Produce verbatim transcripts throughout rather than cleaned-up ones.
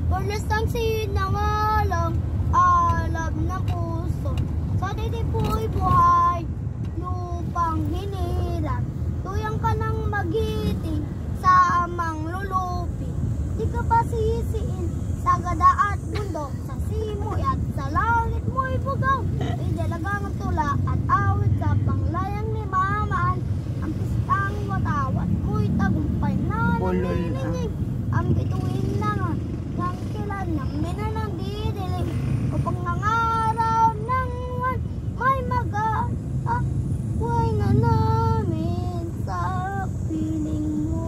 Walas ang sinawalang alam ng puso. Sa titipoy buhay, lupang hiniram. Tuyang ka ng magiting sa amang lulupi. Di ka pa sisiin sa gada at mundo. Sa simoy at sa langit mo'y bugaw. Idalagang tula at awit sa panglayang ni Mamaan. Ang pistang watawat mo'y tagumpay na nanginginig. Ang bituin na nga ng kilan ng minanang didilim. Upang nangaraw ng may mag-aaway na namin sa piling mo.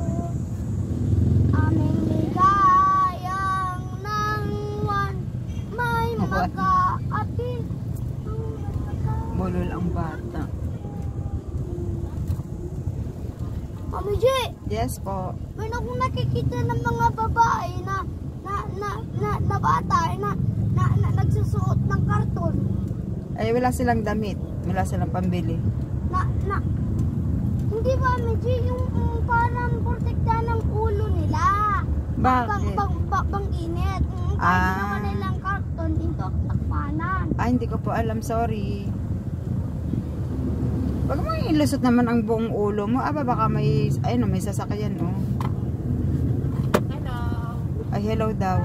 Aming ligayang nangwan may mag-aapil. Bulol ang bata. Mami G! Yes po. Meron akong nakikita ng mga babae na na na na, na bata na, na, na nagsusuot ng karton. Ay, wala silang damit. Wala silang pambili. Na na hindi ba Mami G yung um, parang protekta ng ulo nila? Bang Bakit? bang bang, bang init. Um, Ah. Kahit naman nilang karton into takpanan. Ah, hindi ko po alam. Sorry. Wag mo ilusot naman ang buong ulo mo. Aba, baka may, ay no, may sasakyan, oh. Hello. Ay, hello daw.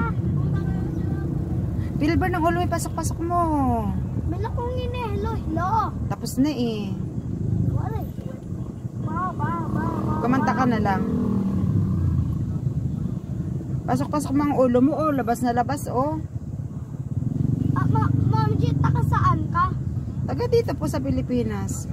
Pilbar ng ulo, may pasok-pasok mo. Mila kong ini, hello, hello. Tapos na eh. Wala. Ba ba ba. Kumanta ka na lang. Pasok-pasok mo ang ulo mo, oh. Labas na labas, oh. Ah, ma Ma'am G, taka saan ka? Taga dito po sa Pilipinas.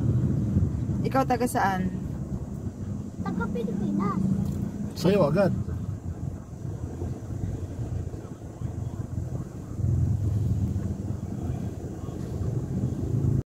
Ikaw taga saan? Taga Pilipinas. Sa'yo agad.